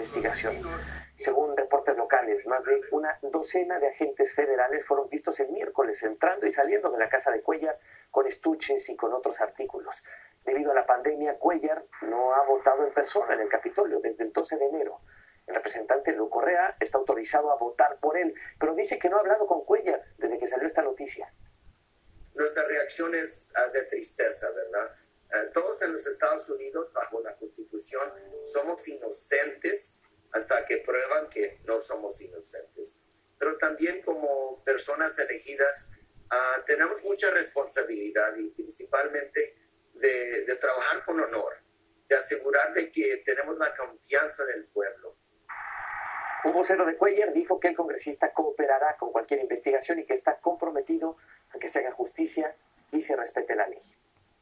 investigación. Según reportes locales, más de una docena de agentes federales fueron vistos el miércoles entrando y saliendo de la casa de Cuellar con estuches y con otros artículos. Debido a la pandemia, Cuellar no ha votado en persona en el Capitolio desde el 12 de enero. El representante Leo Correa está autorizado a votar por él, pero dice que no ha hablado con Cuellar desde que salió esta noticia. Nuestra reacción es de tristeza, ¿verdad? Todos en los Estados Unidos, bajo la Constitución, somos inocentes hasta que prueban que no somos inocentes. Pero también como personas elegidas, tenemos mucha responsabilidad y principalmente de trabajar con honor, de asegurar de que tenemos la confianza del pueblo. Un vocero de Cuellar dijo que el congresista cooperará con cualquier investigación y que está comprometido a que se haga justicia y se respete la ley.